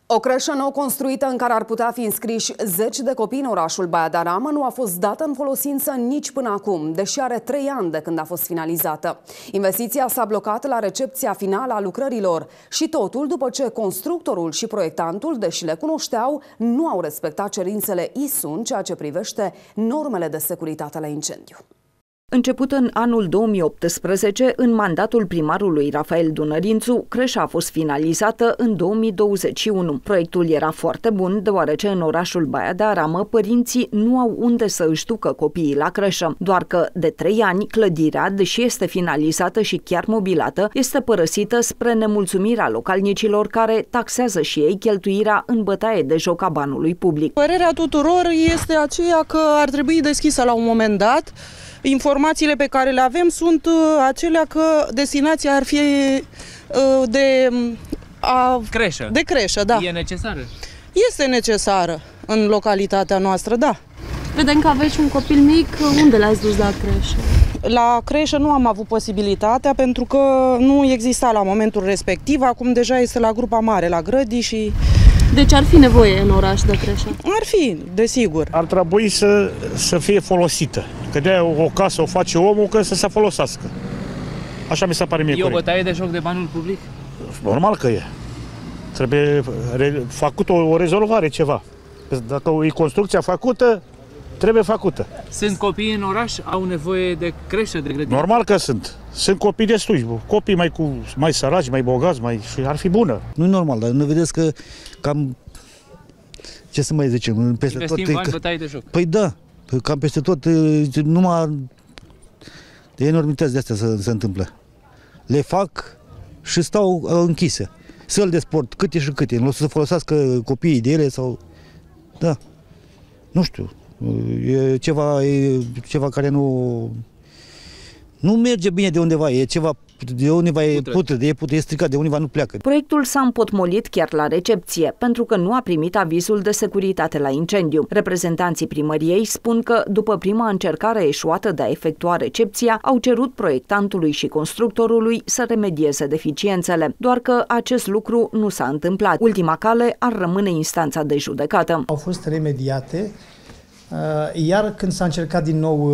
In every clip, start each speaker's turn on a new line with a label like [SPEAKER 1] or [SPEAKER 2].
[SPEAKER 1] O creșă nou construită în care ar putea fi înscriși 10 de copii în orașul Baia de Aramă nu a fost dată în folosință nici până acum, deși are 3 ani de când a fost finalizată. Investiția s-a blocat la recepția finală a lucrărilor și totul după ce constructorul și proiectantul, deși le cunoșteau, nu au respectat cerințele ISU în ceea ce privește normele de securitate la incendiu.
[SPEAKER 2] Început în anul 2018, în mandatul primarului Rafael Dunărințu, creșa a fost finalizată în 2021. Proiectul era foarte bun, deoarece în orașul Baia de Aramă părinții nu au unde să își ducă copiii la creșă. Doar că de 3 ani, clădirea, deși este finalizată și chiar mobilată, este părăsită spre nemulțumirea localnicilor care taxează și ei cheltuirea în bătaie de joc a banului public.
[SPEAKER 3] Părerea tuturor este aceea că ar trebui deschisă la un moment dat. Informațiile pe care le avem sunt acelea că destinația ar fi de creșă, da.
[SPEAKER 4] E necesară?
[SPEAKER 3] Este necesară în localitatea noastră, da.
[SPEAKER 5] Vedem că aveți un copil mic, unde l-ați dus la creșă?
[SPEAKER 3] La creșă nu am avut posibilitatea pentru că nu exista la momentul respectiv, acum deja este la grupa mare, la grădii și...
[SPEAKER 5] Deci ar fi nevoie în oraș de creșă?
[SPEAKER 3] Ar fi, desigur.
[SPEAKER 6] Ar trebui să fie folosită. Că de o casă o face omul, că să se folosească. Așa mi se pare mie corect.
[SPEAKER 4] E o bătaie de joc de banul public?
[SPEAKER 6] Normal că e. Trebuie făcută o rezolvare, ceva. Dacă e construcția făcută, trebuie făcută.
[SPEAKER 4] Sunt copii în oraș, au nevoie de creșă, de grădină?
[SPEAKER 6] Normal că sunt. Sunt copii destui. Copii mai săraci, mai bogați, și ar fi bună.
[SPEAKER 7] Nu e normal, dar nu vedeți că cam... Ce să mai zicem? Peste
[SPEAKER 4] investim bani, bătaie de joc.
[SPEAKER 7] Păi da, cam peste tot, numai de enormități de astea se întâmplă. Le fac și stau închise. Săli de sport, câte și câte, în loc să folosească copiii de ele sau... Da, nu știu. E ceva care nu merge bine de undeva, e ceva de undeva e putred, e stricat, de undeva nu pleacă.
[SPEAKER 2] Proiectul s-a împotmolit chiar la recepție, pentru că nu a primit avizul de securitate la incendiu. Reprezentanții primăriei spun că, după prima încercare eșuată de a efectua recepția, au cerut proiectantului și constructorului să remedieze deficiențele, doar că acest lucru nu s-a întâmplat. Ultima cale ar rămâne instanța de judecată.
[SPEAKER 8] Au fost remediate, iar când s-a încercat din nou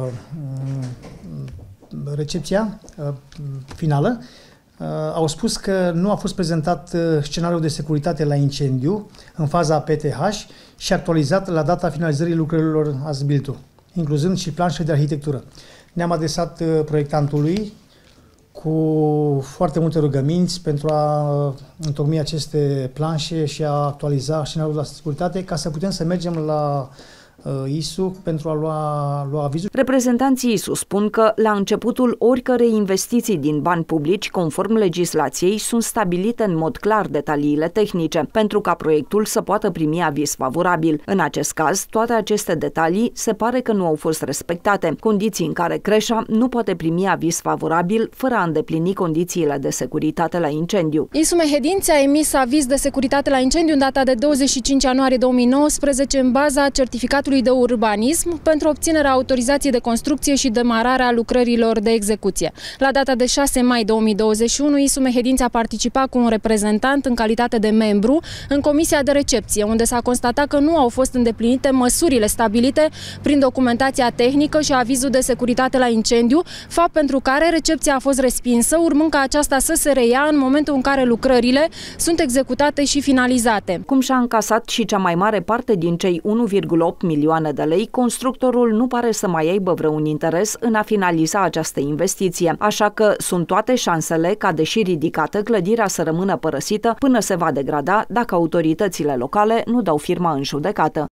[SPEAKER 8] recepția finală, au spus că nu a fost prezentat scenariul de securitate la incendiu în faza PTH și actualizat la data finalizării lucrărilor as-built-ul, incluzând și planșe de arhitectură. Ne-am adresat proiectantului cu foarte multe rugăminți pentru a întocmi aceste planșe și a actualiza scenariul de securitate ca să putem să mergem la ISU pentru a lua avizul.
[SPEAKER 2] Reprezentanții ISU spun că la începutul oricărei investiții din bani publici, conform legislației, sunt stabilite în mod clar detaliile tehnice, pentru ca proiectul să poată primi aviz favorabil. În acest caz, toate aceste detalii se pare că nu au fost respectate, condiții în care creșa nu poate primi aviz favorabil fără a îndeplini condițiile de securitate la incendiu.
[SPEAKER 9] ISU Mehedinți a emis aviz de securitate la incendiu în data de 25 ianuarie 2019 în baza certificatului de urbanism pentru obținerea autorizației de construcție și demararea lucrărilor de execuție. La data de 6 mai 2021, ISU Mehedinți a participat cu un reprezentant în calitate de membru în comisia de recepție, unde s-a constatat că nu au fost îndeplinite măsurile stabilite prin documentația tehnică și avizul de securitate la incendiu, fapt pentru care recepția a fost respinsă, urmând ca aceasta să se reia în momentul în care lucrările sunt executate și finalizate.
[SPEAKER 2] Cum și-a încasat și cea mai mare parte din cei 1,8 milioane de lei, constructorul nu pare să mai aibă vreun interes în a finaliza această investiție, așa că sunt toate șansele ca, deși ridicată, clădirea să rămână părăsită până se va degrada dacă autoritățile locale nu dau firma în judecată.